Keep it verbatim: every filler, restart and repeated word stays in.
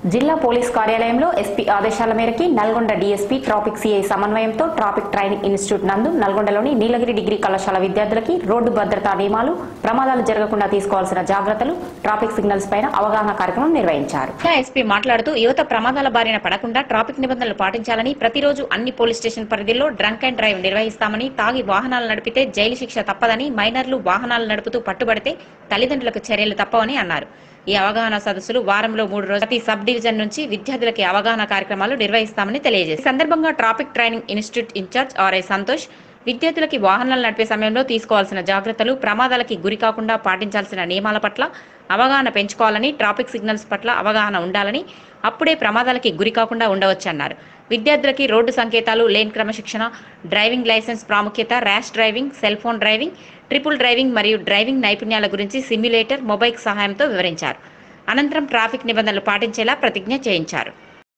జిల్లా పోలీస్ కార్యాలయంలో ఎస్పీ ఆదేశాల మేరకు నల్గొండ డీఎస్పీ ట్రాఫిక్ సీఐ సమన్వయంతో ట్రాఫిక్ ట్రైనింగ్ ఇన్స్టిట్యూట్ నందు నల్గొండలోని నీలగిరి డిగ్రీ కళాశాల విద్యార్థులకి రోడ్డు భద్రతా నియమాలు, ప్రమాదాలు జరగకుండా తీసుకోవాల్సిన జాగ్రత్తలు, ట్రాఫిక్ సిగ్నల్స్ పైన అవగాహన కార్యక్రమం నిర్వహించారు. ఎస్పీ మాట్లాడుతూ యువత ప్రమాదాల బారిన పడకుండా ట్రాఫిక్ నిబంధనలు పాటించాలని, ప్రతిరోజు అన్ని పోలీస్ స్టేషన్ పరిధిలో డ్రంక్ అండ్ డ్రైవ్ నిర్వహిస్తామని, తాగి వాహనాలు నడిపితే జైలు శిక్ష తప్పదని, మైనర్లు వాహనాలు నడుపుతూ పట్టుబడితే తల్లిదండ్రులకు చర్యలు తప్పవని అన్నారు. ఈ అవగాహన సదస్సులు వారంలో మూడు రోజులు ప్రతి సబ్ డివిజన్ నుంచి విద్యార్థులకి అవగాహన కార్యక్రమాలు నిర్వహిస్తామని తెలియజేశారు. ఈ సందర్భంగా traffic training institute in-charge RI Santosh విద్యార్థులకి వాహనాలు నడిపే సమయంలో తీసుకోవాల్సిన జాగ్రత్తలు, ప్రమాదాలకి గురి కాకుండా పాటించాల్సిన నియమాల పట్ల అవగాహన పెంచుకోవాలని, ట్రాఫిక్ సిగ్నల్స్ పట్ల అవగాహన ఉండాలని, అప్పుడే ప్రమాదాలకి గురి కాకుండా ఉండవచ్చన్నారు. విద్యార్థులకి రోడ్డు సంకేతాలు, లేన్ క్రమశిక్షణ, డ్రైవింగ్ లైసెన్స్ ప్రాముఖ్యత, rash driving, cell phone driving, triple driving మరియు డ్రైవింగ్ నైపుణ్యాల గురించి సిమ్యులేటర్, మొబైల్ సహాయంతో వివరించారు. అనంతరం ట్రాఫిక్ నిబంధనలు పాటించేలా ప్రతిజ్ఞ చేయించారు.